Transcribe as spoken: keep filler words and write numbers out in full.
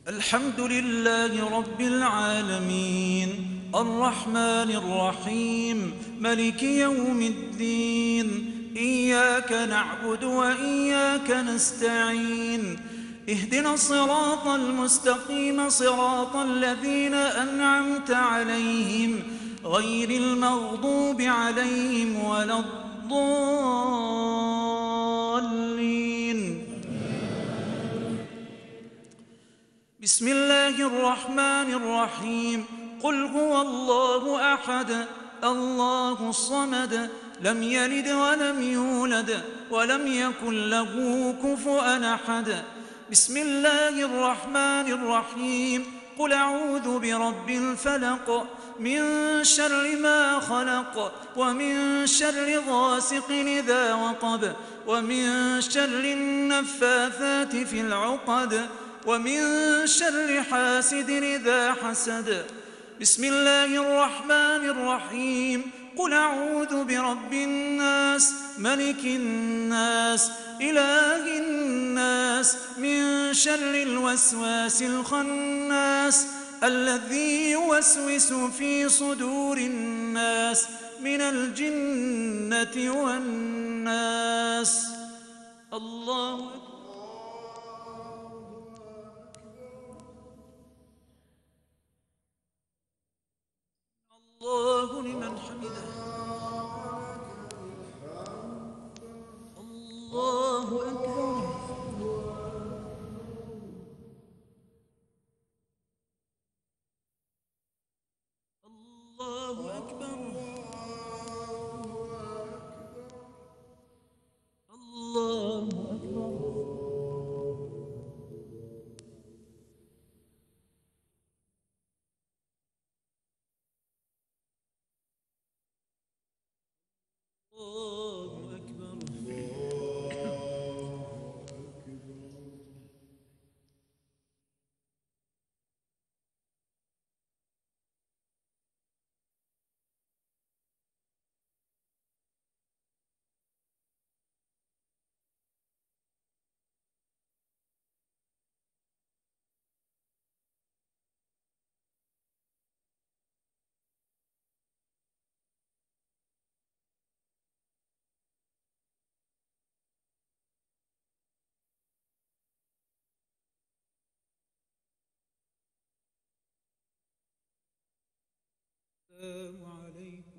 الحمد لله رب العالمين، الرحمن الرحيم، ملك يوم الدين. إياك نعبد وإياك نستعين، اهدنا الصراط المستقيم، صراط الذين أنعمت عليهم غير المغضوب عليهم ولا الضالين. بسم الله الرحمن الرحيم. قل هو الله أحد الله الصمد، لم يلد ولم يولد ولم يكن له كفؤا أحد. بسم الله الرحمن الرحيم. قل أعوذ برب الفلق، من شر ما خلق، ومن شر غاسق إذا وقب، ومن شر النفاثات في العقد، ومن شر حاسد إذا حسد. بسم الله الرحمن الرحيم. قل أعوذ برب الناس، ملك الناس، إله الناس، من شر الوسواس الخناس، الذي يوسوس في صدور الناس من الجنة والناس. الله أكبر. الله لمن حمده. الله أكبر. الله أكبر. الله أكبر. الله أكبر. السلام عليكم.